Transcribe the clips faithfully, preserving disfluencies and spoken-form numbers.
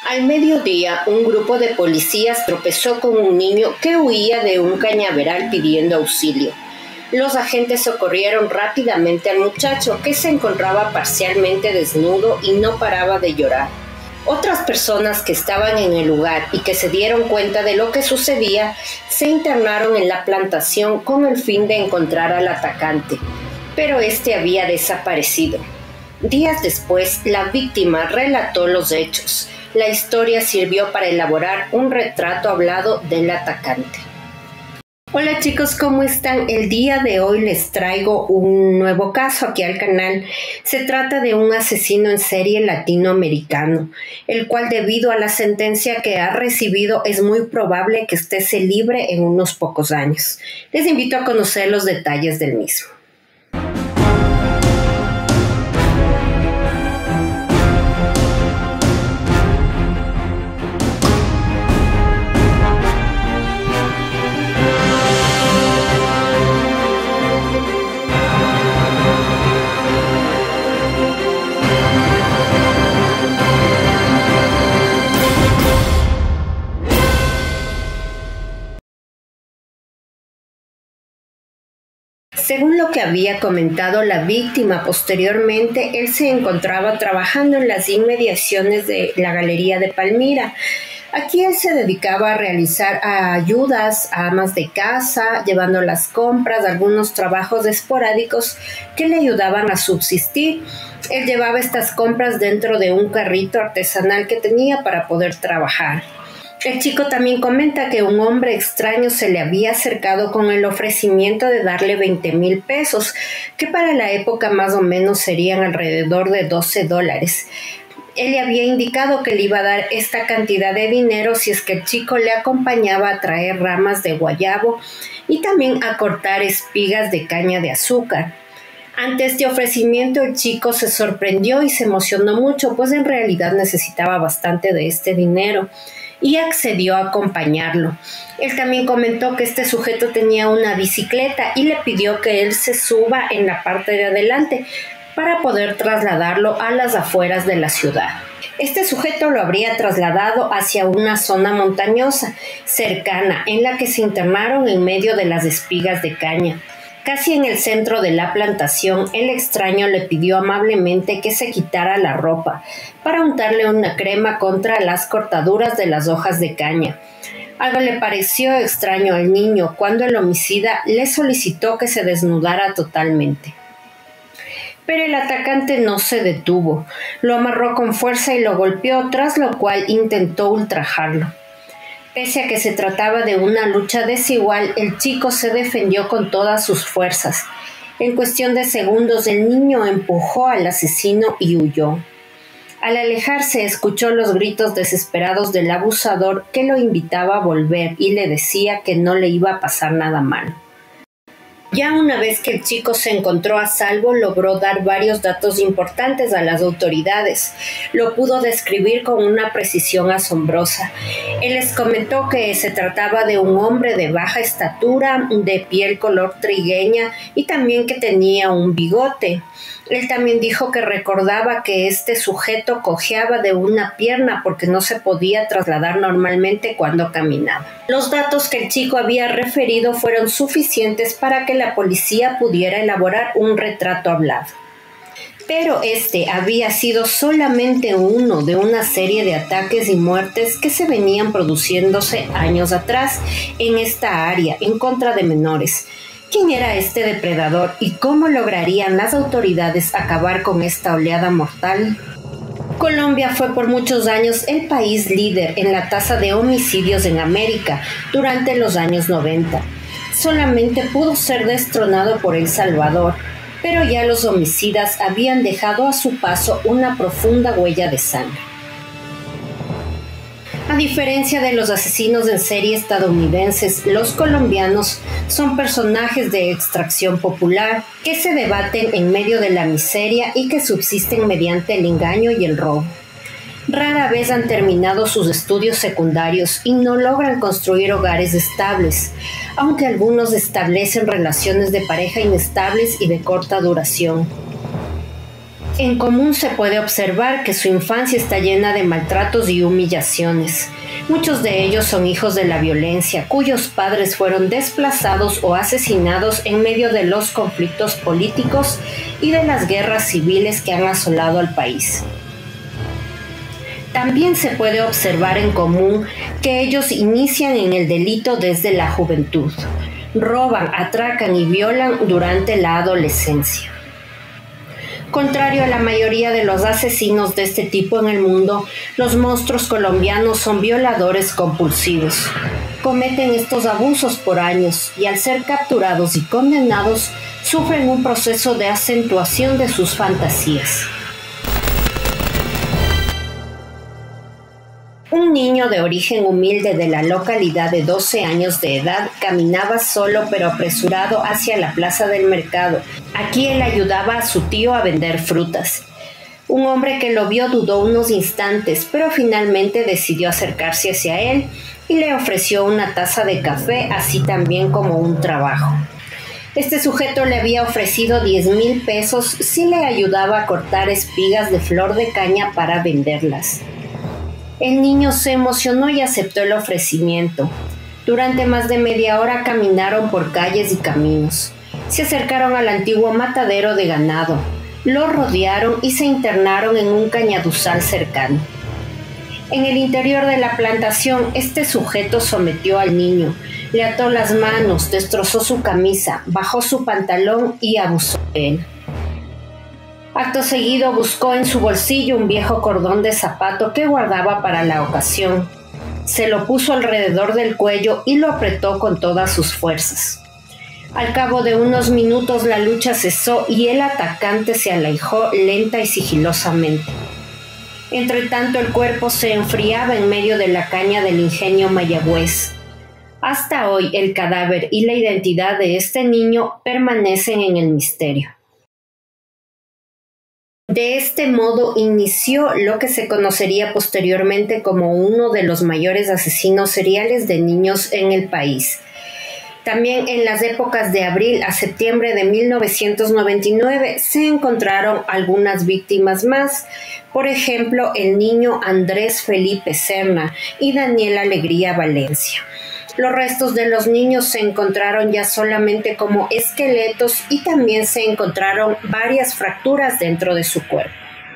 Al mediodía, un grupo de policías tropezó con un niño que huía de un cañaveral pidiendo auxilio. Los agentes socorrieron rápidamente al muchacho, que se encontraba parcialmente desnudo y no paraba de llorar. Otras personas que estaban en el lugar y que se dieron cuenta de lo que sucedía, se internaron en la plantación con el fin de encontrar al atacante, pero este había desaparecido. Días después, la víctima relató los hechos. La historia sirvió para elaborar un retrato hablado del atacante. Hola chicos, ¿cómo están? El día de hoy les traigo un nuevo caso aquí al canal. Se trata de un asesino en serie latinoamericano, el cual debido a la sentencia que ha recibido es muy probable que esté libre en unos pocos años. Les invito a conocer los detalles del mismo. Según lo que había comentado la víctima posteriormente, él se encontraba trabajando en las inmediaciones de la Galería de Palmira. Aquí él se dedicaba a realizar ayudas a amas de casa, llevando las compras, algunos trabajos esporádicos que le ayudaban a subsistir. Él llevaba estas compras dentro de un carrito artesanal que tenía para poder trabajar. El chico también comenta que un hombre extraño se le había acercado con el ofrecimiento de darle veinte mil pesos, que para la época más o menos serían alrededor de doce dólares. Él le había indicado que le iba a dar esta cantidad de dinero si es que el chico le acompañaba a traer ramas de guayabo y también a cortar espigas de caña de azúcar. Ante este ofrecimiento, el chico se sorprendió y se emocionó mucho, pues en realidad necesitaba bastante de este dinero, y accedió a acompañarlo. Él también comentó que este sujeto tenía una bicicleta y le pidió que él se suba en la parte de adelante para poder trasladarlo a las afueras de la ciudad. Este sujeto lo habría trasladado hacia una zona montañosa cercana en la que se internaron en medio de las espigas de caña. Casi en el centro de la plantación, el extraño le pidió amablemente que se quitara la ropa para untarle una crema contra las cortaduras de las hojas de caña. Algo le pareció extraño al niño cuando el homicida le solicitó que se desnudara totalmente. Pero el atacante no se detuvo, lo amarró con fuerza y lo golpeó, tras lo cual intentó ultrajarlo. Pese a que se trataba de una lucha desigual, el chico se defendió con todas sus fuerzas. En cuestión de segundos, el niño empujó al asesino y huyó. Al alejarse, escuchó los gritos desesperados del abusador que lo invitaba a volver y le decía que no le iba a pasar nada malo. Ya una vez que el chico se encontró a salvo, logró dar varios datos importantes a las autoridades. Lo pudo describir con una precisión asombrosa. Él les comentó que se trataba de un hombre de baja estatura, de piel color trigueña y también que tenía un bigote. Él también dijo que recordaba que este sujeto cojeaba de una pierna porque no se podía trasladar normalmente cuando caminaba. Los datos que el chico había referido fueron suficientes para que la policía pudiera elaborar un retrato hablado. Pero este había sido solamente uno de una serie de ataques y muertes que se venían produciéndose años atrás en esta área en contra de menores. ¿Quién era este depredador y cómo lograrían las autoridades acabar con esta oleada mortal? Colombia fue por muchos años el país líder en la tasa de homicidios en América durante los años noventa. Solamente pudo ser destronado por El Salvador, pero ya los homicidas habían dejado a su paso una profunda huella de sangre. A diferencia de los asesinos en serie estadounidenses, los colombianos son personajes de extracción popular que se debaten en medio de la miseria y que subsisten mediante el engaño y el robo. Rara vez han terminado sus estudios secundarios y no logran construir hogares estables, aunque algunos establecen relaciones de pareja inestables y de corta duración. En común se puede observar que su infancia está llena de maltratos y humillaciones. Muchos de ellos son hijos de la violencia, cuyos padres fueron desplazados o asesinados en medio de los conflictos políticos y de las guerras civiles que han asolado al país. También se puede observar en común que ellos inician en el delito desde la juventud. Roban, atracan y violan durante la adolescencia. Contrario a la mayoría de los asesinos de este tipo en el mundo, los monstruos colombianos son violadores compulsivos. Cometen estos abusos por años y al ser capturados y condenados, sufren un proceso de acentuación de sus fantasías. Un niño de origen humilde de la localidad de doce años de edad caminaba solo pero apresurado hacia la plaza del mercado. Aquí él ayudaba a su tío a vender frutas. Un hombre que lo vio dudó unos instantes, pero finalmente decidió acercarse hacia él y le ofreció una taza de café, así también como un trabajo. Este sujeto le había ofrecido diez mil pesos si le ayudaba a cortar espigas de flor de caña para venderlas. El niño se emocionó y aceptó el ofrecimiento. Durante más de media hora caminaron por calles y caminos. Se acercaron al antiguo matadero de ganado, lo rodearon y se internaron en un cañaduzal cercano. En el interior de la plantación, este sujeto sometió al niño, le ató las manos, destrozó su camisa, bajó su pantalón y abusó de él. Acto seguido buscó en su bolsillo un viejo cordón de zapato que guardaba para la ocasión. Se lo puso alrededor del cuello y lo apretó con todas sus fuerzas. Al cabo de unos minutos la lucha cesó y el atacante se alejó lenta y sigilosamente. Entretanto el cuerpo se enfriaba en medio de la caña del ingenio Mayagüez. Hasta hoy el cadáver y la identidad de este niño permanecen en el misterio. De este modo inició lo que se conocería posteriormente como uno de los mayores asesinos seriales de niños en el país. También en las épocas de abril a septiembre de mil novecientos noventa y nueve se encontraron algunas víctimas más, por ejemplo el niño Andrés Felipe Serna y Daniel Alegría Valencia. Los restos de los niños se encontraron ya solamente como esqueletos y también se encontraron varias fracturas dentro de su cuerpo.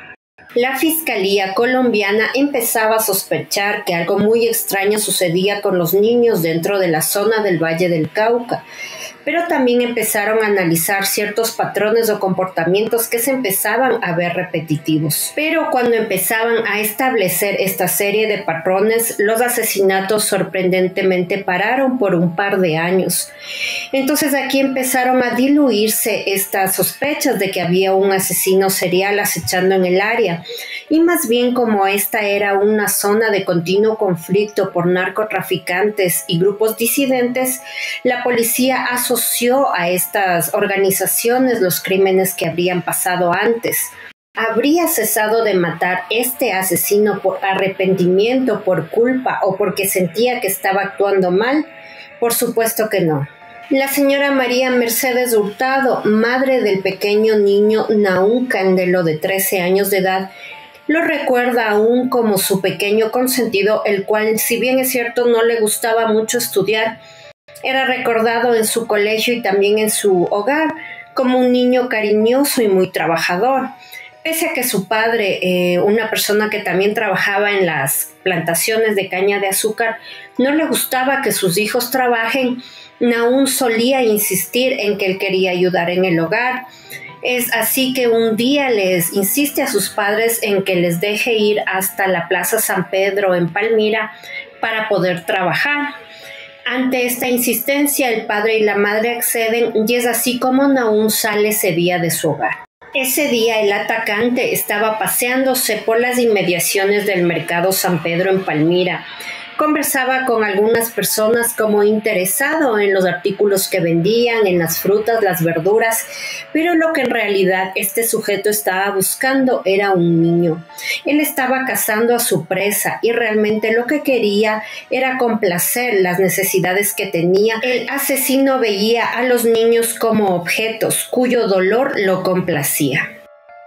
La Fiscalía colombiana empezaba a sospechar que algo muy extraño sucedía con los niños dentro de la zona del Valle del Cauca, pero también empezaron a analizar ciertos patrones o comportamientos que se empezaban a ver repetitivos. Pero cuando empezaban a establecer esta serie de patrones, los asesinatos sorprendentemente pararon por un par de años. Entonces aquí empezaron a diluirse estas sospechas de que había un asesino serial acechando en el área, y más bien como esta era una zona de continuo conflicto por narcotraficantes y grupos disidentes, la policía asoció a estas organizaciones los crímenes que habrían pasado antes. ¿Habría cesado de matar este asesino por arrepentimiento, por culpa o porque sentía que estaba actuando mal? Por supuesto que no. La señora María Mercedes Hurtado, madre del pequeño niño Nahum Candelo de trece años de edad, lo recuerda aún como su pequeño consentido, el cual, si bien es cierto, no le gustaba mucho estudiar, era recordado en su colegio y también en su hogar como un niño cariñoso y muy trabajador. Pese a que su padre, eh, una persona que también trabajaba en las plantaciones de caña de azúcar, no le gustaba que sus hijos trabajen, Nahum solía insistir en que él quería ayudar en el hogar. Es así que un día les insiste a sus padres en que les deje ir hasta la Plaza San Pedro en Palmira para poder trabajar. Ante esta insistencia, el padre y la madre acceden y es así como Nahum sale ese día de su hogar. Ese día el atacante estaba paseándose por las inmediaciones del Mercado San Pedro en Palmira. Conversaba con algunas personas como interesado en los artículos que vendían, en las frutas, las verduras, pero lo que en realidad este sujeto estaba buscando era un niño. Él estaba cazando a su presa y realmente lo que quería era complacer las necesidades que tenía. El asesino veía a los niños como objetos cuyo dolor lo complacía.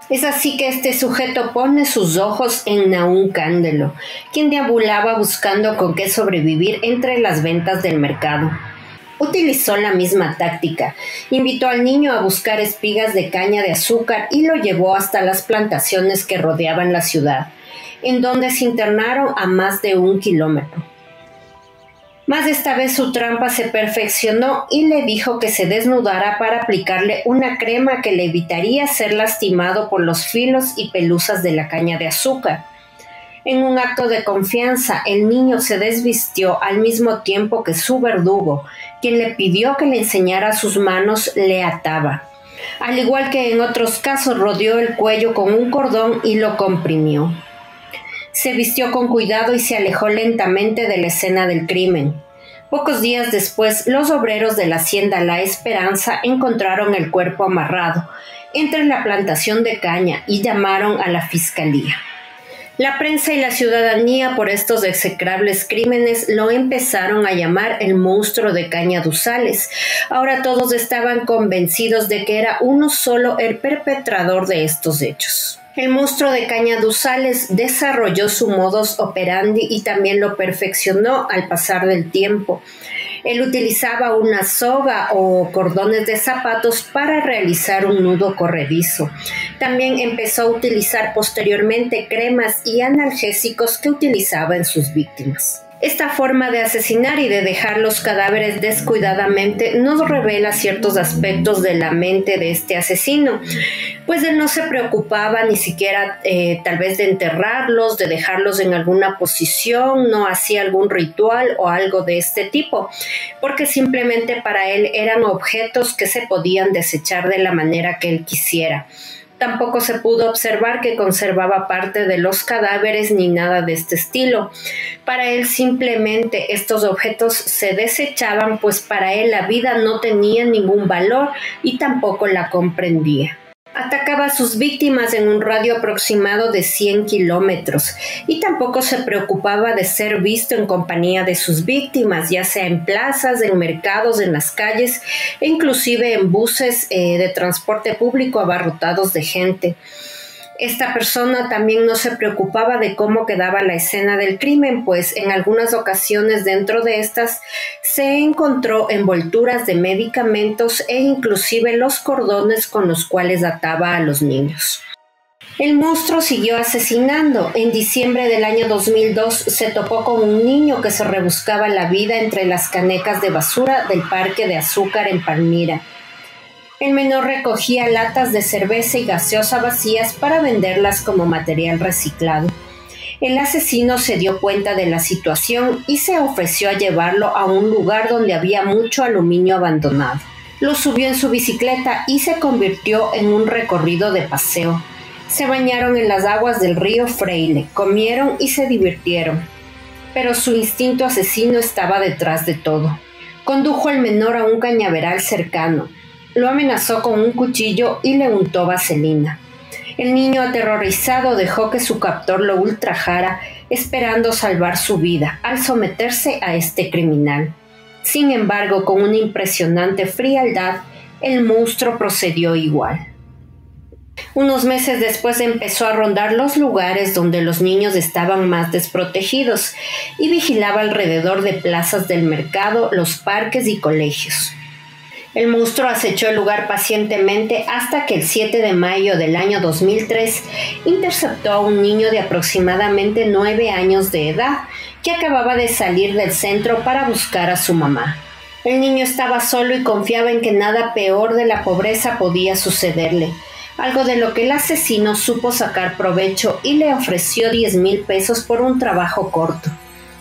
Es así que este sujeto pone sus ojos en Nahum Cándelo, quien deambulaba buscando con qué sobrevivir entre las ventas del mercado. Utilizó la misma táctica. Invitó al niño a buscar espigas de caña de azúcar y lo llevó hasta las plantaciones que rodeaban la ciudad, en donde se internaron a más de un kilómetro. Mas esta vez su trampa se perfeccionó y le dijo que se desnudara para aplicarle una crema que le evitaría ser lastimado por los filos y pelusas de la caña de azúcar. En un acto de confianza, el niño se desvistió al mismo tiempo que su verdugo, quien le pidió que le enseñara sus manos, le ataba. Al igual que en otros casos, rodeó el cuello con un cordón y lo comprimió. Se vistió con cuidado y se alejó lentamente de la escena del crimen. Pocos días después, los obreros de la hacienda La Esperanza encontraron el cuerpo amarrado entre la plantación de caña y llamaron a la fiscalía. La prensa y la ciudadanía por estos execrables crímenes lo empezaron a llamar el monstruo de Cañaduzales. Ahora todos estaban convencidos de que era uno solo el perpetrador de estos hechos. El monstruo de Cañaduzales desarrolló su modus operandi y también lo perfeccionó al pasar del tiempo. Él utilizaba una soga o cordones de zapatos para realizar un nudo corredizo. También empezó a utilizar posteriormente cremas y analgésicos que utilizaba en sus víctimas. Esta forma de asesinar y de dejar los cadáveres descuidadamente nos revela ciertos aspectos de la mente de este asesino, pues él no se preocupaba ni siquiera eh, tal vez de enterrarlos, de dejarlos en alguna posición, no hacía algún ritual o algo de este tipo, porque simplemente para él eran objetos que se podían desechar de la manera que él quisiera. Tampoco se pudo observar que conservaba parte de los cadáveres ni nada de este estilo. Para él simplemente estos objetos se desechaban, pues para él la vida no tenía ningún valor y tampoco la comprendía. Atacaba a sus víctimas en un radio aproximado de cien kilómetros y tampoco se preocupaba de ser visto en compañía de sus víctimas, ya sea en plazas, en mercados, en las calles e inclusive en buses eh, de transporte público abarrotados de gente. Esta persona también no se preocupaba de cómo quedaba la escena del crimen, pues en algunas ocasiones dentro de estas se encontró envolturas de medicamentos e inclusive los cordones con los cuales ataba a los niños. El monstruo siguió asesinando. En diciembre del año dos mil dos se topó con un niño que se rebuscaba la vida entre las canecas de basura del parque de azúcar en Palmira. El menor recogía latas de cerveza y gaseosa vacías para venderlas como material reciclado. El asesino se dio cuenta de la situación y se ofreció a llevarlo a un lugar donde había mucho aluminio abandonado. Lo subió en su bicicleta y se convirtió en un recorrido de paseo. Se bañaron en las aguas del río Freile, comieron y se divirtieron. Pero su instinto asesino estaba detrás de todo. Condujo al menor a un cañaveral cercano. Lo amenazó con un cuchillo y le untó vaselina. El niño aterrorizado dejó que su captor lo ultrajara, esperando salvar su vida al someterse a este criminal. Sin embargo, con una impresionante frialdad, el monstruo procedió igual. Unos meses después empezó a rondar los lugares donde los niños estaban más desprotegidos y vigilaba alrededor de plazas del mercado, los parques y colegios. El monstruo acechó el lugar pacientemente hasta que el siete de mayo del año dos mil tres interceptó a un niño de aproximadamente nueve años de edad que acababa de salir del centro para buscar a su mamá. El niño estaba solo y confiaba en que nada peor de la pobreza podía sucederle, algo de lo que el asesino supo sacar provecho y le ofreció diez mil pesos por un trabajo corto.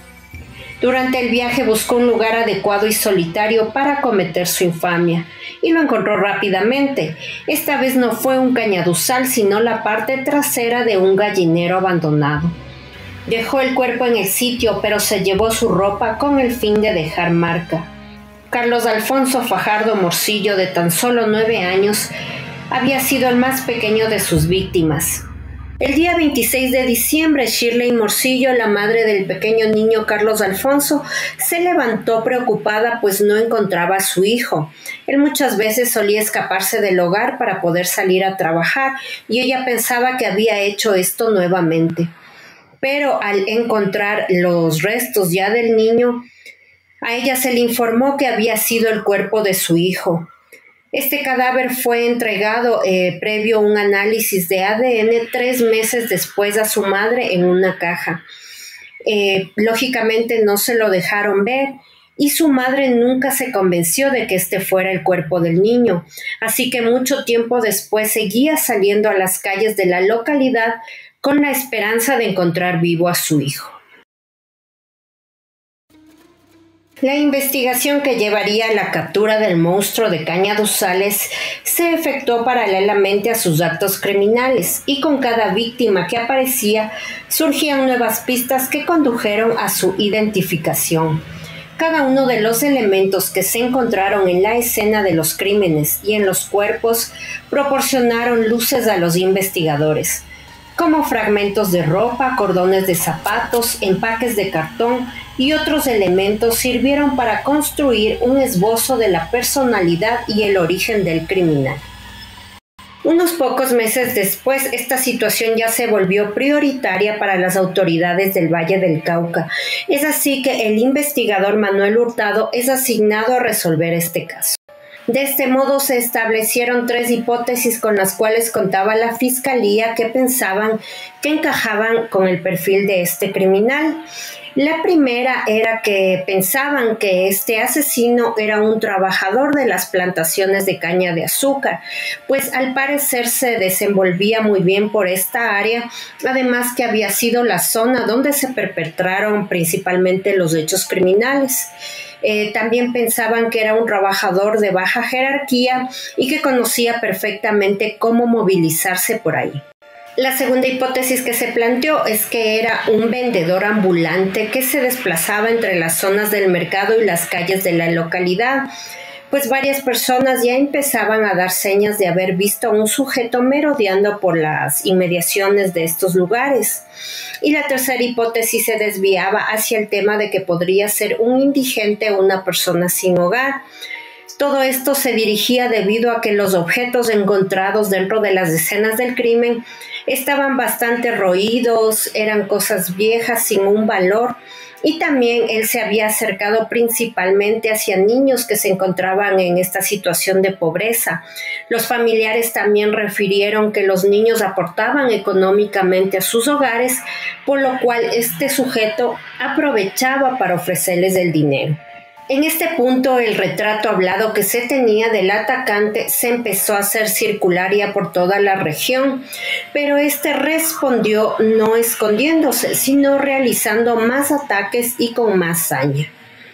Durante el viaje buscó un lugar adecuado y solitario para cometer su infamia, y lo encontró rápidamente. Esta vez no fue un cañaduzal, sino la parte trasera de un gallinero abandonado. Dejó el cuerpo en el sitio, pero se llevó su ropa con el fin de dejar marca. Carlos Alfonso Fajardo Morcillo, de tan solo nueve años, había sido el más pequeño de sus víctimas. El día veintiséis de diciembre, Shirley Morcillo, la madre del pequeño niño Carlos Alfonso, se levantó preocupada pues no encontraba a su hijo. Él muchas veces solía escaparse del hogar para poder salir a trabajar y ella pensaba que había hecho esto nuevamente. Pero al encontrar los restos ya del niño, a ella se le informó que había sido el cuerpo de su hijo. Este cadáver fue entregado eh, previo a un análisis de A D N tres meses después a su madre en una caja. Eh, lógicamente no se lo dejaron ver y su madre nunca se convenció de que este fuera el cuerpo del niño. Así que mucho tiempo después seguía saliendo a las calles de la localidad con la esperanza de encontrar vivo a su hijo. La investigación que llevaría a la captura del monstruo de Cañaduzales se efectuó paralelamente a sus actos criminales y con cada víctima que aparecía surgían nuevas pistas que condujeron a su identificación. Cada uno de los elementos que se encontraron en la escena de los crímenes y en los cuerpos proporcionaron luces a los investigadores, como fragmentos de ropa, cordones de zapatos, empaques de cartón y otros elementos sirvieron para construir un esbozo de la personalidad y el origen del criminal. Unos pocos meses después, esta situación ya se volvió prioritaria para las autoridades del Valle del Cauca. Es así que el investigador Manuel Hurtado es asignado a resolver este caso. De este modo se establecieron tres hipótesis con las cuales contaba la Fiscalía que pensaban que encajaban con el perfil de este criminal. La primera era que pensaban que este asesino era un trabajador de las plantaciones de caña de azúcar, pues al parecer se desenvolvía muy bien por esta área, además que había sido la zona donde se perpetraron principalmente los hechos criminales. Eh, también pensaban que era un trabajador de baja jerarquía y que conocía perfectamente cómo movilizarse por ahí. La segunda hipótesis que se planteó es que era un vendedor ambulante que se desplazaba entre las zonas del mercado y las calles de la localidad, pues varias personas ya empezaban a dar señas de haber visto a un sujeto merodeando por las inmediaciones de estos lugares. Y la tercera hipótesis se desviaba hacia el tema de que podría ser un indigente o una persona sin hogar. Todo esto se dirigía debido a que los objetos encontrados dentro de las escenas del crimen estaban bastante roídos, eran cosas viejas sin un valor, y también él se había acercado principalmente hacia niños que se encontraban en esta situación de pobreza. Los familiares también refirieron que los niños aportaban económicamente a sus hogares, por lo cual este sujeto aprovechaba para ofrecerles el dinero. En este punto, el retrato hablado que se tenía del atacante se empezó a hacer circular ya por toda la región, pero este respondió no escondiéndose, sino realizando más ataques y con más saña.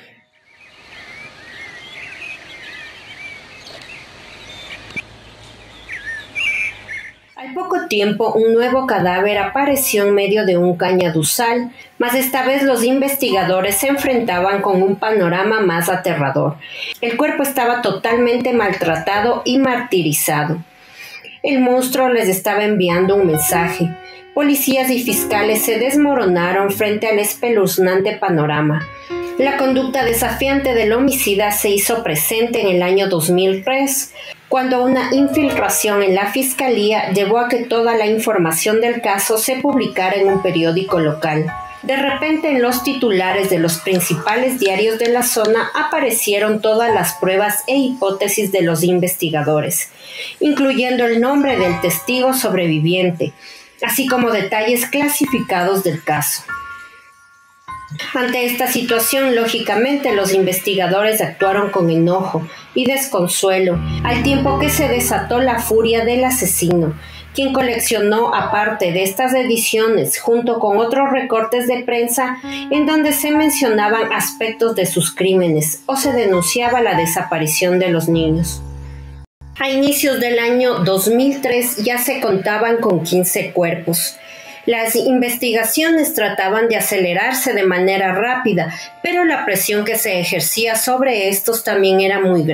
Al poco tiempo, un nuevo cadáver apareció en medio de un cañaduzal, mas esta vez los investigadores se enfrentaban con un panorama más aterrador. El cuerpo estaba totalmente maltratado y martirizado. El monstruo les estaba enviando un mensaje. Policías y fiscales se desmoronaron frente al espeluznante panorama. La conducta desafiante del homicida se hizo presente en el año dos mil tres, cuando una infiltración en la fiscalía llevó a que toda la información del caso se publicara en un periódico local. De repente, en los titulares de los principales diarios de la zona aparecieron todas las pruebas e hipótesis de los investigadores, incluyendo el nombre del testigo sobreviviente, así como detalles clasificados del caso. Ante esta situación, lógicamente, los investigadores actuaron con enojo y desconsuelo, al tiempo que se desató la furia del asesino, quien coleccionó, aparte de estas ediciones, junto con otros recortes de prensa en donde se mencionaban aspectos de sus crímenes o se denunciaba la desaparición de los niños. A inicios del año dos mil tres ya se contaban con quince cuerpos. Las investigaciones trataban de acelerarse de manera rápida, pero la presión que se ejercía sobre estos también era muy grande.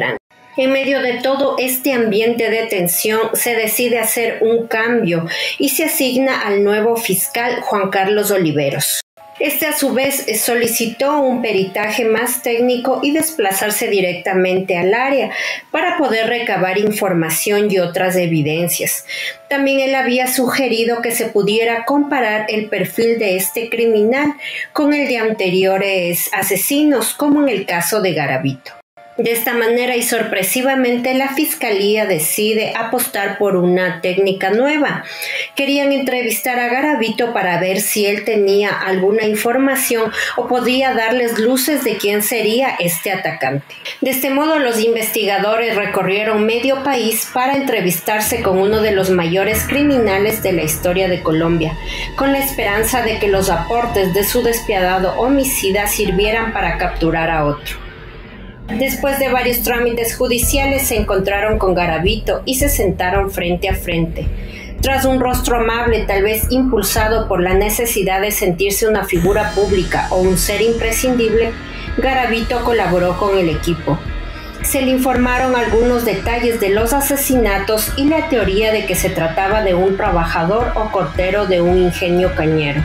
En medio de todo este ambiente de tensión, se decide hacer un cambio y se asigna al nuevo fiscal Juan Carlos Oliveros. Este a su vez solicitó un peritaje más técnico y desplazarse directamente al área para poder recabar información y otras evidencias. También él había sugerido que se pudiera comparar el perfil de este criminal con el de anteriores asesinos, como en el caso de Garavito. De esta manera y sorpresivamente la fiscalía decide apostar por una técnica nueva. Querían entrevistar a Garavito para ver si él tenía alguna información o podía darles luces de quién sería este atacante. De este modo los investigadores recorrieron medio país para entrevistarse con uno de los mayores criminales de la historia de Colombia, con la esperanza de que los aportes de su despiadado homicida sirvieran para capturar a otro. Después de varios trámites judiciales se encontraron con Garavito y se sentaron frente a frente. Tras un rostro amable, tal vez impulsado por la necesidad de sentirse una figura pública o un ser imprescindible, Garavito colaboró con el equipo. Se le informaron algunos detalles de los asesinatos y la teoría de que se trataba de un trabajador o cortero de un ingenio cañero.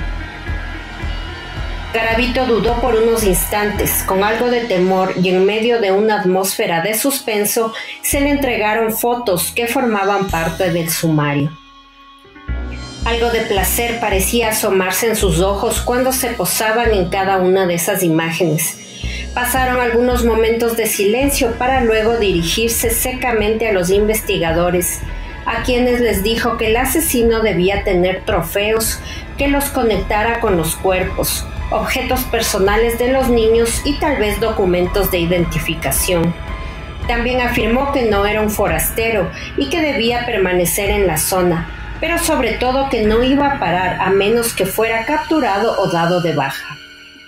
Garavito dudó por unos instantes, con algo de temor y en medio de una atmósfera de suspenso, se le entregaron fotos que formaban parte del sumario. Algo de placer parecía asomarse en sus ojos cuando se posaban en cada una de esas imágenes. Pasaron algunos momentos de silencio para luego dirigirse secamente a los investigadores, a quienes les dijo que el asesino debía tener trofeos que los conectara con los cuerpos, objetos personales de los niños y tal vez documentos de identificación. También afirmó que no era un forastero y que debía permanecer en la zona, pero sobre todo que no iba a parar a menos que fuera capturado o dado de baja.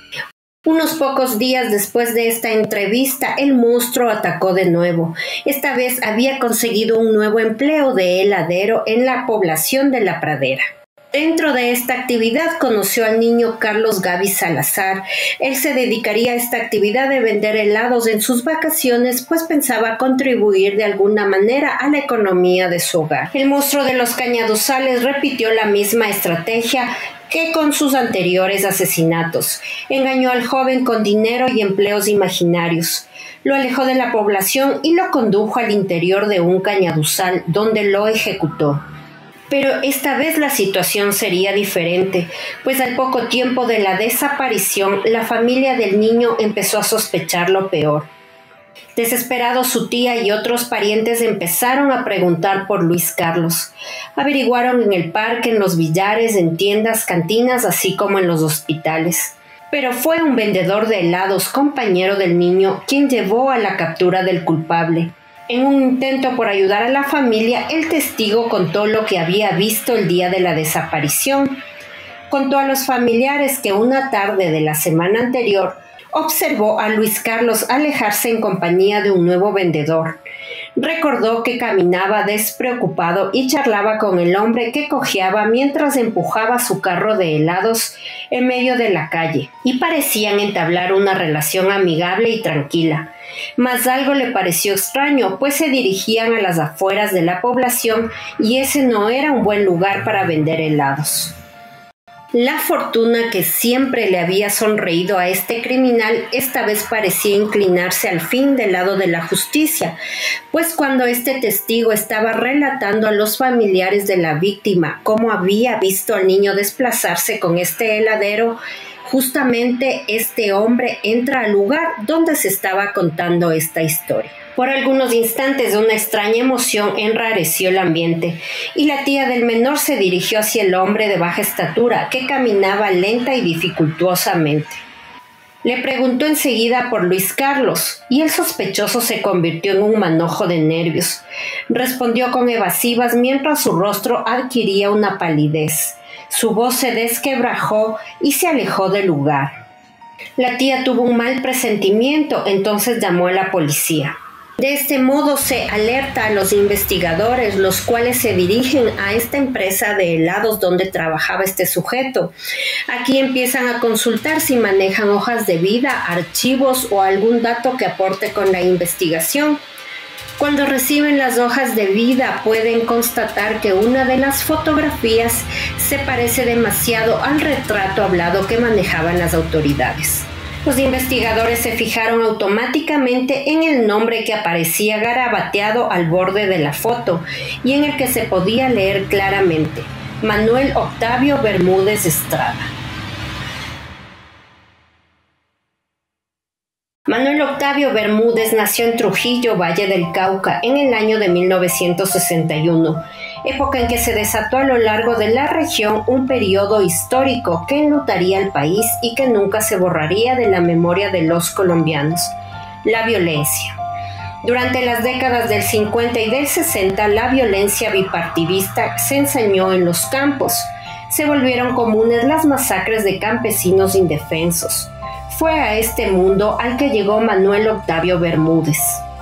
Unos pocos días después de esta entrevista, el monstruo atacó de nuevo. Esta vez había conseguido un nuevo empleo de heladero en la población de La Pradera. Dentro de esta actividad conoció al niño Carlos Gaby Salazar. Él se dedicaría a esta actividad de vender helados en sus vacaciones, pues pensaba contribuir de alguna manera a la economía de su hogar. El monstruo de los Cañaduzales repitió la misma estrategia que con sus anteriores asesinatos. Engañó al joven con dinero y empleos imaginarios. Lo alejó de la población y lo condujo al interior de un cañaduzal, donde lo ejecutó. Pero esta vez la situación sería diferente, pues al poco tiempo de la desaparición, la familia del niño empezó a sospechar lo peor. Desesperados, su tía y otros parientes empezaron a preguntar por Luis Carlos. Averiguaron en el parque, en los billares, en tiendas, cantinas, así como en los hospitales. Pero fue un vendedor de helados, compañero del niño, quien llevó a la captura del culpable. En un intento por ayudar a la familia, el testigo contó lo que había visto el día de la desaparición. Contó a los familiares que una tarde de la semana anterior observó a Luis Carlos alejarse en compañía de un nuevo vendedor. Recordó que caminaba despreocupado y charlaba con el hombre que cojeaba mientras empujaba su carro de helados en medio de la calle, y parecían entablar una relación amigable y tranquila. Mas algo le pareció extraño, pues se dirigían a las afueras de la población y ese no era un buen lugar para vender helados. La fortuna que siempre le había sonreído a este criminal esta vez parecía inclinarse al fin del lado de la justicia, pues cuando este testigo estaba relatando a los familiares de la víctima cómo había visto al niño desplazarse con este heladero, justamente este hombre entra al lugar donde se estaba contando esta historia. Por algunos instantes una extraña emoción enrareció el ambiente y la tía del menor se dirigió hacia el hombre de baja estatura que caminaba lenta y dificultuosamente. Le preguntó enseguida por Luis Carlos y el sospechoso se convirtió en un manojo de nervios. Respondió con evasivas mientras su rostro adquiría una palidez. Su voz se desquebrajó y se alejó del lugar. La tía tuvo un mal presentimiento, entonces llamó a la policía. De este modo se alerta a los investigadores, los cuales se dirigen a esta empresa de helados donde trabajaba este sujeto. Aquí empiezan a consultar si manejan hojas de vida, archivos o algún dato que aporte con la investigación. Cuando reciben las hojas de vida, pueden constatar que una de las fotografías se parece demasiado al retrato hablado que manejaban las autoridades. Los investigadores se fijaron automáticamente en el nombre que aparecía garabateado al borde de la foto y en el que se podía leer claramente: Manuel Octavio Bermúdez Estrada. Manuel Octavio Bermúdez nació en Trujillo, Valle del Cauca, en el año de mil novecientos sesenta y uno, época en que se desató a lo largo de la región un periodo histórico que enlutaría al país y que nunca se borraría de la memoria de los colombianos: la violencia. Durante las décadas del cincuenta y del sesenta, la violencia bipartidista se ensañó en los campos. Se volvieron comunes las masacres de campesinos indefensos. Fue a este mundo al que llegó Manuel Octavio Bermúdez.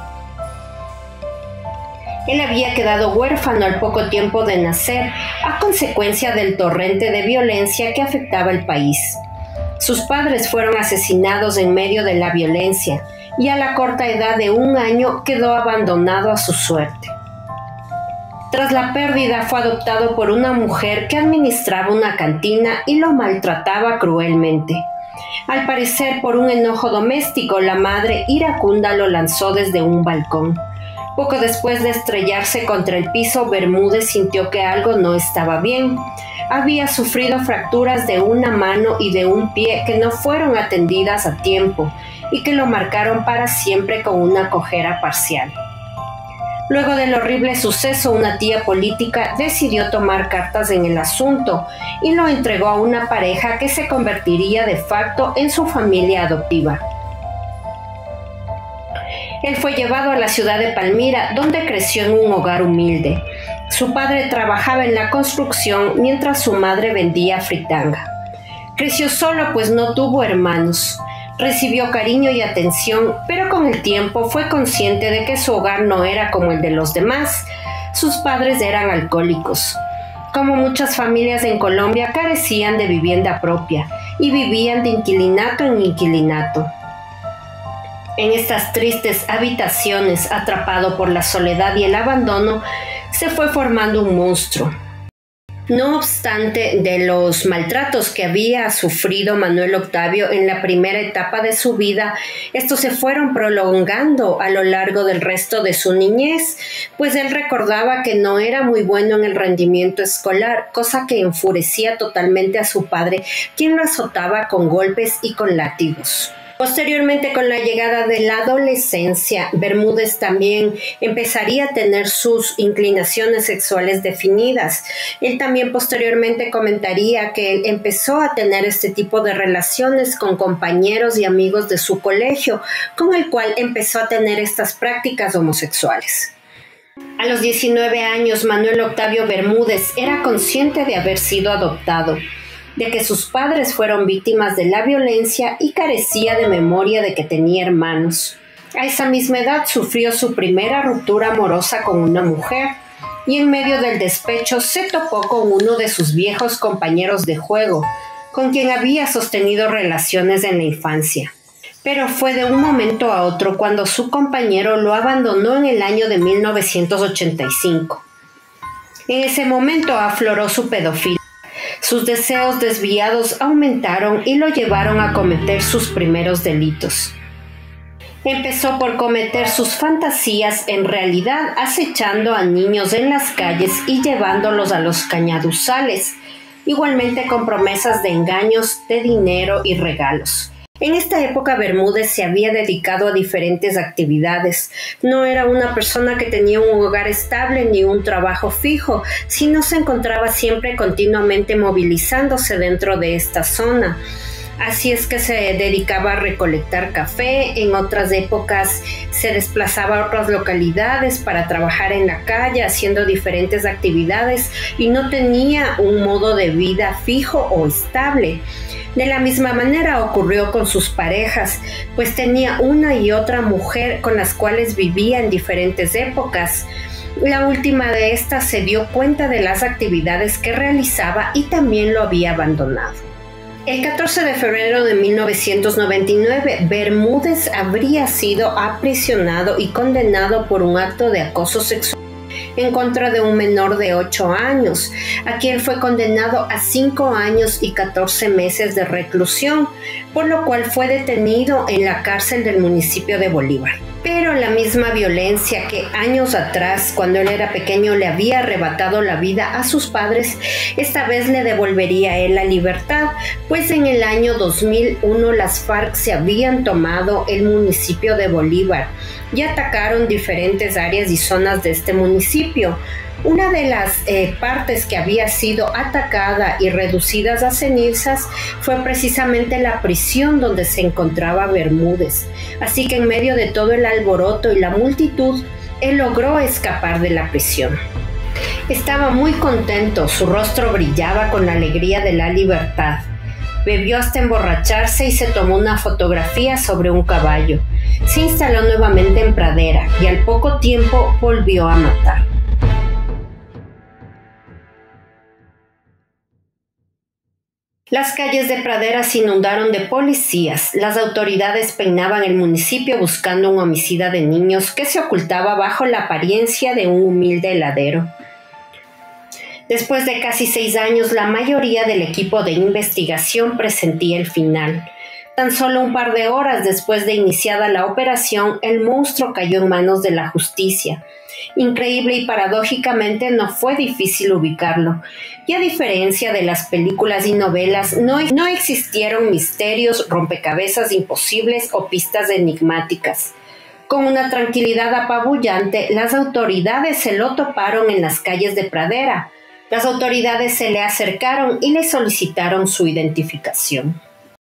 Él había quedado huérfano al poco tiempo de nacer, a consecuencia del torrente de violencia que afectaba el país. Sus padres fueron asesinados en medio de la violencia, y a la corta edad de un año quedó abandonado a su suerte. Tras la pérdida, fue adoptado por una mujer que administraba una cantina y lo maltrataba cruelmente. Al parecer, por un enojo doméstico, la madre iracunda lo lanzó desde un balcón. Poco después de estrellarse contra el piso, Bermúdez sintió que algo no estaba bien. Había sufrido fracturas de una mano y de un pie que no fueron atendidas a tiempo y que lo marcaron para siempre con una cojera parcial. Luego del horrible suceso, una tía política decidió tomar cartas en el asunto y lo entregó a una pareja que se convertiría de facto en su familia adoptiva. Él fue llevado a la ciudad de Palmira, donde creció en un hogar humilde. Su padre trabajaba en la construcción mientras su madre vendía fritanga. Creció solo, pues no tuvo hermanos. Recibió cariño y atención, pero con el tiempo fue consciente de que su hogar no era como el de los demás. Sus padres eran alcohólicos. Como muchas familias en Colombia, carecían de vivienda propia y vivían de inquilinato en inquilinato. En estas tristes habitaciones, atrapado por la soledad y el abandono, se fue formando un monstruo. No obstante, de los maltratos que había sufrido Manuel Octavio en la primera etapa de su vida, estos se fueron prolongando a lo largo del resto de su niñez, pues él recordaba que no era muy bueno en el rendimiento escolar, cosa que enfurecía totalmente a su padre, quien lo azotaba con golpes y con látigos. Posteriormente, con la llegada de la adolescencia, Bermúdez también empezaría a tener sus inclinaciones sexuales definidas. Él también posteriormente comentaría que él empezó a tener este tipo de relaciones con compañeros y amigos de su colegio, con el cual empezó a tener estas prácticas homosexuales. A los diecinueve años, Manuel Octavio Bermúdez era consciente de haber sido adoptado, de que sus padres fueron víctimas de la violencia y carecía de memoria de que tenía hermanos. A esa misma edad sufrió su primera ruptura amorosa con una mujer y en medio del despecho se topó con uno de sus viejos compañeros de juego, con quien había sostenido relaciones en la infancia. Pero fue de un momento a otro cuando su compañero lo abandonó en el año de mil novecientos ochenta y cinco. En ese momento afloró su pedofilia. Sus deseos desviados aumentaron y lo llevaron a cometer sus primeros delitos. Empezó por cometer sus fantasías en realidad, acechando a niños en las calles y llevándolos a los cañaduzales, igualmente con promesas de engaños, de dinero y regalos. En esta época Bermúdez se había dedicado a diferentes actividades. No era una persona que tenía un hogar estable ni un trabajo fijo, sino se encontraba siempre continuamente movilizándose dentro de esta zona. Así es que se dedicaba a recolectar café, en otras épocas se desplazaba a otras localidades para trabajar en la calle haciendo diferentes actividades y no tenía un modo de vida fijo o estable. De la misma manera ocurrió con sus parejas, pues tenía una y otra mujer con las cuales vivía en diferentes épocas. La última de estas se dio cuenta de las actividades que realizaba y también lo había abandonado. El catorce de febrero de mil novecientos noventa y nueve, Bermúdez habría sido aprisionado y condenado por un acto de acoso sexual en contra de un menor de ocho años, a quien fue condenado a cinco años y catorce meses de reclusión, por lo cual fue detenido en la cárcel del municipio de Bolívar. Pero la misma violencia que años atrás, cuando él era pequeño, le había arrebatado la vida a sus padres, esta vez le devolvería a él la libertad, pues en el año dos mil uno las FARC se habían tomado el municipio de Bolívar y atacaron diferentes áreas y zonas de este municipio. Una de las eh, partes que había sido atacada y reducidas a cenizas fue precisamente la prisión donde se encontraba Bermúdez. Así que en medio de todo el alboroto y la multitud, él logró escapar de la prisión. Estaba muy contento, su rostro brillaba con la alegría de la libertad. Bebió hasta emborracharse y se tomó una fotografía sobre un caballo. Se instaló nuevamente en Pradera y al poco tiempo volvió a matar. Las calles de Pradera se inundaron de policías. Las autoridades peinaban el municipio buscando un homicida de niños que se ocultaba bajo la apariencia de un humilde heladero. Después de casi seis años, la mayoría del equipo de investigación presentía el final. Tan solo un par de horas después de iniciada la operación, el monstruo cayó en manos de la justicia. Increíble y paradójicamente no fue difícil ubicarlo. Y a diferencia de las películas y novelas, no, no existieron misterios, rompecabezas imposibles o pistas enigmáticas. Con una tranquilidad apabullante, las autoridades se lo toparon en las calles de Pradera. Las autoridades se le acercaron y le solicitaron su identificación.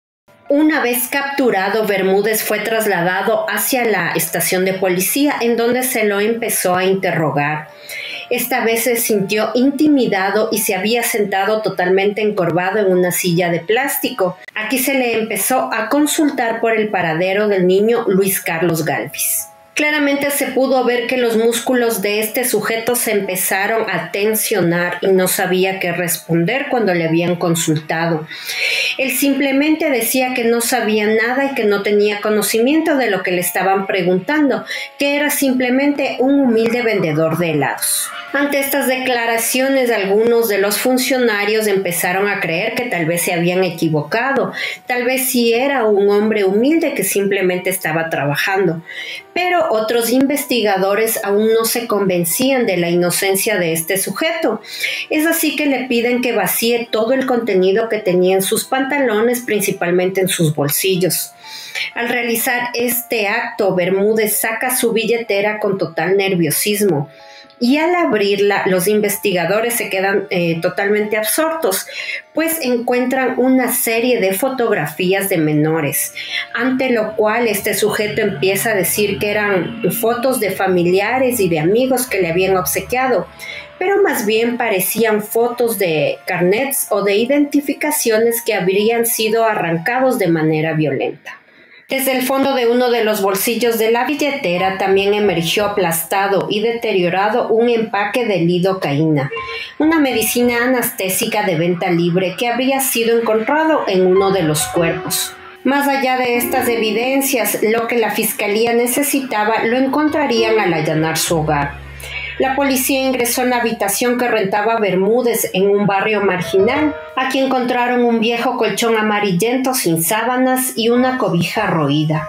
Una vez capturado, Bermúdez fue trasladado hacia la estación de policía, en donde se lo empezó a interrogar. Esta vez se sintió intimidado y se había sentado totalmente encorvado en una silla de plástico. Aquí se le empezó a consultar por el paradero del niño Luis Carlos Gálvez. Claramente se pudo ver que los músculos de este sujeto se empezaron a tensionar y no sabía qué responder cuando le habían consultado. Él simplemente decía que no sabía nada y que no tenía conocimiento de lo que le estaban preguntando, que era simplemente un humilde vendedor de helados. Ante estas declaraciones, algunos de los funcionarios empezaron a creer que tal vez se habían equivocado, tal vez sí era un hombre humilde que simplemente estaba trabajando. Pero otros investigadores aún no se convencían de la inocencia de este sujeto. Es así que le piden que vacíe todo el contenido que tenía en sus pantalones, principalmente en sus bolsillos. Al realizar este acto, Bermúdez saca su billetera con total nerviosismo. Y al abrirla, los investigadores se quedan eh, totalmente absortos, pues encuentran una serie de fotografías de menores, ante lo cual este sujeto empieza a decir que eran fotos de familiares y de amigos que le habían obsequiado, pero más bien parecían fotos de carnets o de identificaciones que habrían sido arrancados de manera violenta. Desde el fondo de uno de los bolsillos de la billetera también emergió aplastado y deteriorado un empaque de lidocaína, una medicina anestésica de venta libre que había sido encontrado en uno de los cuerpos. Más allá de estas evidencias, lo que la fiscalía necesitaba lo encontrarían al allanar su hogar. La policía ingresó en la habitación que rentaba Bermúdez en un barrio marginal. Aquí encontraron un viejo colchón amarillento sin sábanas y una cobija roída.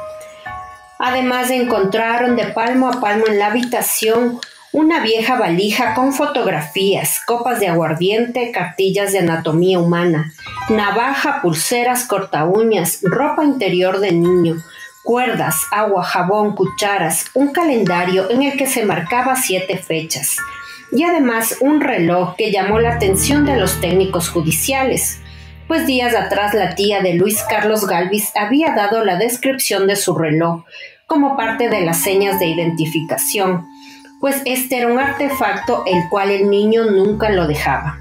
Además encontraron de palmo a palmo en la habitación una vieja valija con fotografías, copas de aguardiente, cartillas de anatomía humana, navaja, pulseras, cortaúñas, ropa interior de niño, cuerdas, agua, jabón, cucharas, un calendario en el que se marcaba siete fechas y además un reloj que llamó la atención de los técnicos judiciales, pues días atrás la tía de Luis Carlos Gálvez había dado la descripción de su reloj como parte de las señas de identificación, pues este era un artefacto el cual el niño nunca lo dejaba.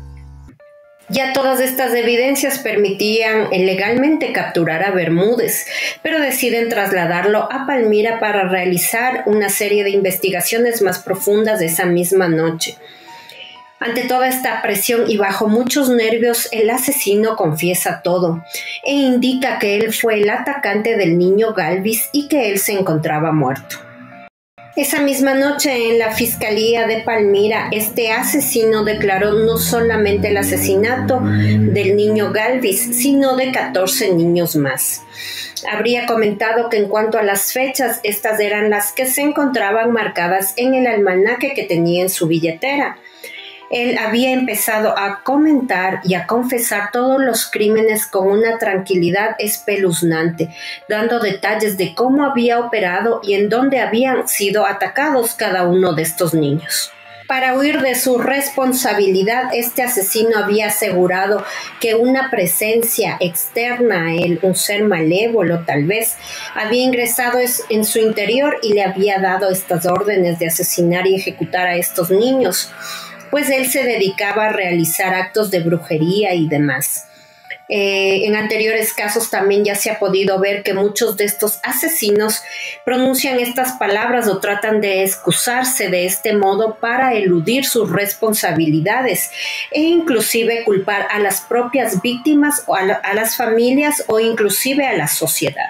Ya todas estas evidencias permitían legalmente capturar a Bermúdez, pero deciden trasladarlo a Palmira para realizar una serie de investigaciones más profundas esa misma noche. Ante toda esta presión y bajo muchos nervios, el asesino confiesa todo e indica que él fue el atacante del niño Galvis y que él se encontraba muerto. Esa misma noche en la Fiscalía de Palmira, este asesino declaró no solamente el asesinato del niño Galvis, sino de catorce niños más. Habría comentado que en cuanto a las fechas, estas eran las que se encontraban marcadas en el almanaque que tenía en su billetera. Él había empezado a comentar y a confesar todos los crímenes con una tranquilidad espeluznante, dando detalles de cómo había operado y en dónde habían sido atacados cada uno de estos niños. Para huir de su responsabilidad, este asesino había asegurado que una presencia externa a él, un ser malévolo tal vez, había ingresado en su interior y le había dado estas órdenes de asesinar y ejecutar a estos niños, pues él se dedicaba a realizar actos de brujería y demás. Eh, en anteriores casos también ya se ha podido ver que muchos de estos asesinos pronuncian estas palabras o tratan de excusarse de este modo para eludir sus responsabilidades e inclusive culpar a las propias víctimas o a, la, a las familias o inclusive a la sociedad.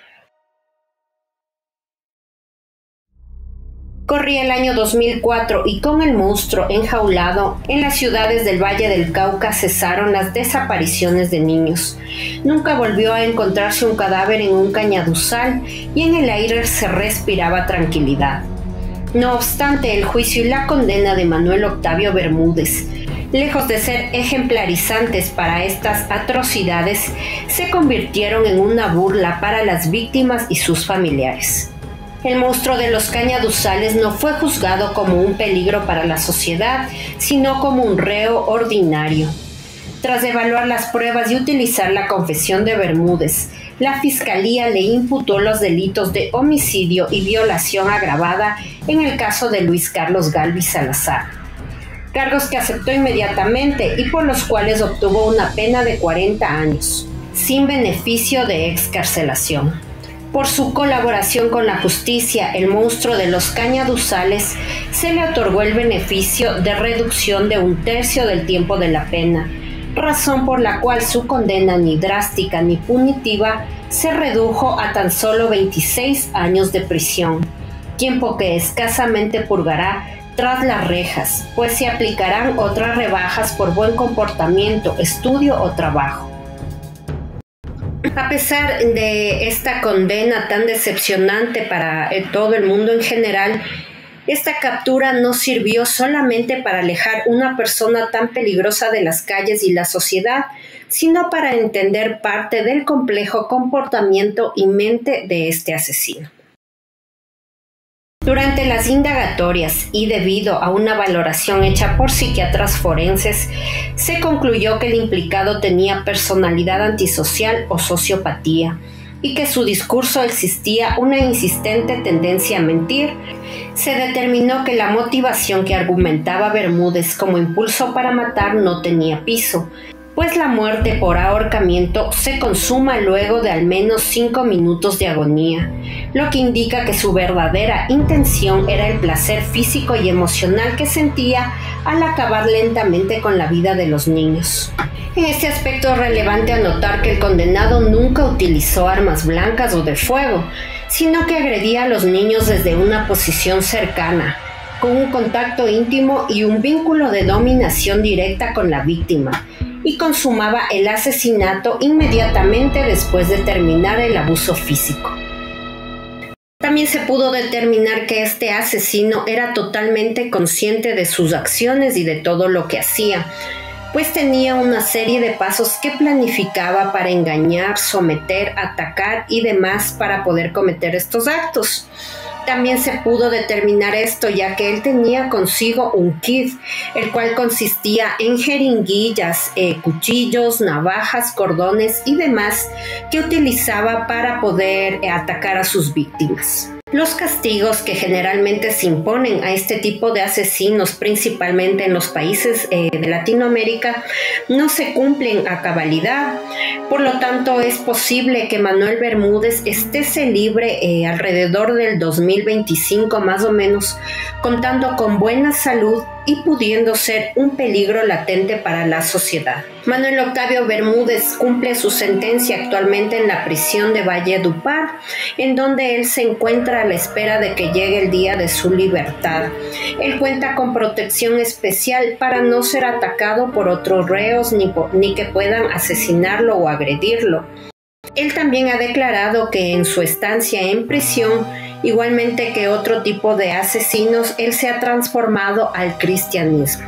Corría el año dos mil cuatro y con el monstruo enjaulado, en las ciudades del Valle del Cauca cesaron las desapariciones de niños. Nunca volvió a encontrarse un cadáver en un cañaduzal y en el aire se respiraba tranquilidad. No obstante, el juicio y la condena de Manuel Octavio Bermúdez, lejos de ser ejemplarizantes para estas atrocidades, se convirtieron en una burla para las víctimas y sus familiares. El monstruo de los cañaduzales no fue juzgado como un peligro para la sociedad, sino como un reo ordinario. Tras evaluar las pruebas y utilizar la confesión de Bermúdez, la Fiscalía le imputó los delitos de homicidio y violación agravada en el caso de Luis Carlos Galvis Salazar, cargos que aceptó inmediatamente y por los cuales obtuvo una pena de cuarenta años, sin beneficio de excarcelación. Por su colaboración con la justicia, el monstruo de los cañaduzales se le otorgó el beneficio de reducción de un tercio del tiempo de la pena, razón por la cual su condena ni drástica ni punitiva se redujo a tan solo veintiséis años de prisión, tiempo que escasamente purgará tras las rejas, pues se aplicarán otras rebajas por buen comportamiento, estudio o trabajo. A pesar de esta condena tan decepcionante para todo el mundo en general, esta captura no sirvió solamente para alejar una persona tan peligrosa de las calles y la sociedad, sino para entender parte del complejo comportamiento y mente de este asesino. Durante las indagatorias y debido a una valoración hecha por psiquiatras forenses, se concluyó que el implicado tenía personalidad antisocial o sociopatía y que su discurso existía una insistente tendencia a mentir. Se determinó que la motivación que argumentaba Bermúdez como impulso para matar no tenía piso, pues la muerte por ahorcamiento se consuma luego de al menos cinco minutos de agonía, lo que indica que su verdadera intención era el placer físico y emocional que sentía al acabar lentamente con la vida de los niños. En este aspecto es relevante anotar que el condenado nunca utilizó armas blancas o de fuego, sino que agredía a los niños desde una posición cercana, con un contacto íntimo y un vínculo de dominación directa con la víctima, y consumaba el asesinato inmediatamente después de terminar el abuso físico. También se pudo determinar que este asesino era totalmente consciente de sus acciones y de todo lo que hacía, pues tenía una serie de pasos que planificaba para engañar, someter, atacar y demás para poder cometer estos actos. También se pudo determinar esto ya que él tenía consigo un kit, el cual consistía en jeringuillas, eh, cuchillos, navajas, cordones y demás que utilizaba para poder eh, atacar a sus víctimas. Los castigos que generalmente se imponen a este tipo de asesinos, principalmente en los países eh, de Latinoamérica, no se cumplen a cabalidad. Por lo tanto, es posible que Manuel Bermúdez estése libre eh, alrededor del dos mil veinticinco más o menos, contando con buena salud y pudiendo ser un peligro latente para la sociedad. Manuel Octavio Bermúdez cumple su sentencia actualmente en la prisión de Valledupar, en donde él se encuentra a la espera de que llegue el día de su libertad. Él cuenta con protección especial para no ser atacado por otros reos ni, por, ni que puedan asesinarlo o agredirlo. Él también ha declarado que en su estancia en prisión, igualmente que otro tipo de asesinos, él se ha transformado al cristianismo.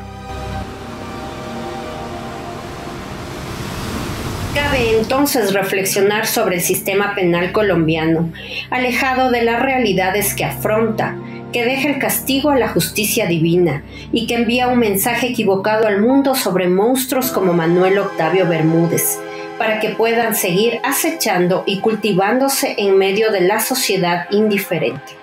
Cabe entonces reflexionar sobre el sistema penal colombiano, alejado de las realidades que afronta, que deja el castigo a la justicia divina y que envía un mensaje equivocado al mundo sobre monstruos como Manuel Octavio Bermúdez, para que puedan seguir acechando y cultivándose en medio de la sociedad indiferente.